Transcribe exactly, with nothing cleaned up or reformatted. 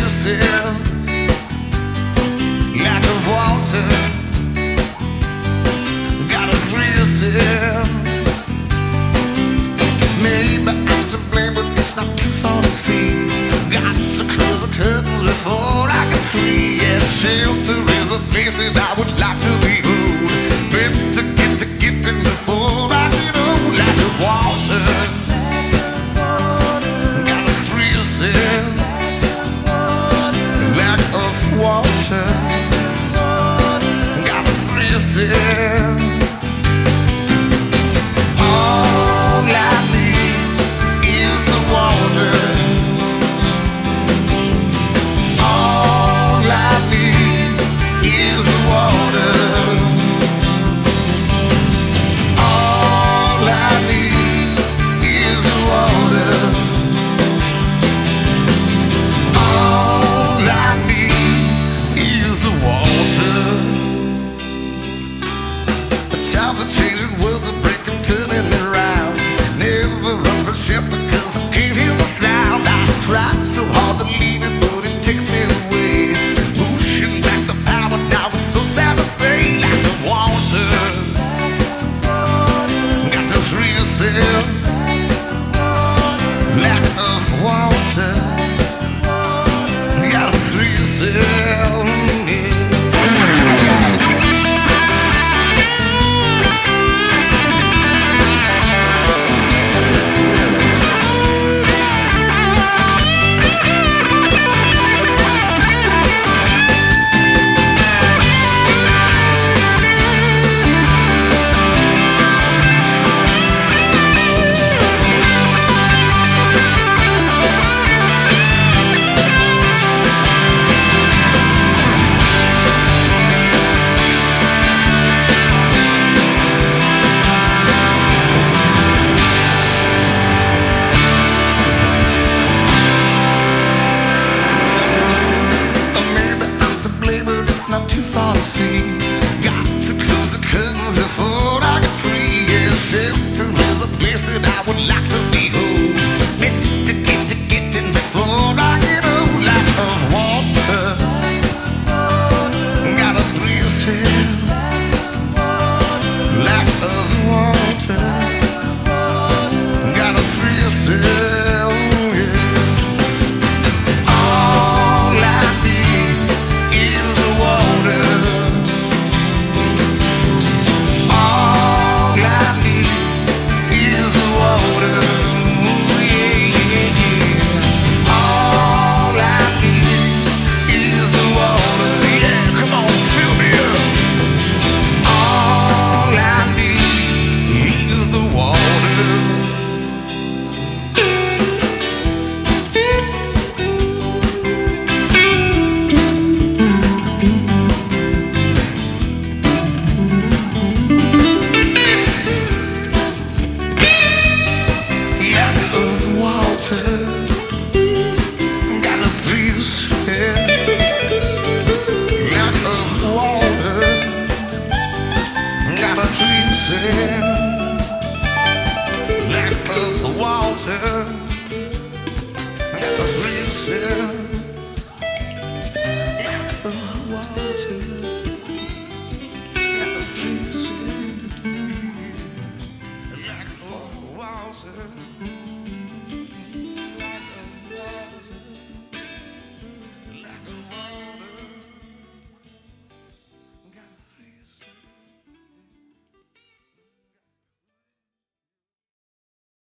yourself, lack of water, gotta free yourself. Maybe I'm to blame, but it's not too far to see. Got to close the curtains before I can free. Yeah, shelter is a place that I would like to be old. Better get to getting before I get old. Lack of water, gotta free yourself. Lack of water, gotta free yourself. All I need is the water. All I need is the water. All I need is the water. All I need is the water. The times are changing, worlds are breaking, turning around. Never run for shelter, cause I can't hear the sound. I try so hard to leave it, but it takes me away. Pushing back the power, now it's so sad to say. Lack of water, got to free yourself. Lack of water, gotta free yourself. Not too far to see. Got to close the curtains before I get free. Yeah, shelter is a place that I would like to be home. Better get to getting before I get old. Lack of water, gotta free yourself. Lack of water, gotta free yourself. Lack of water, got to free yourself.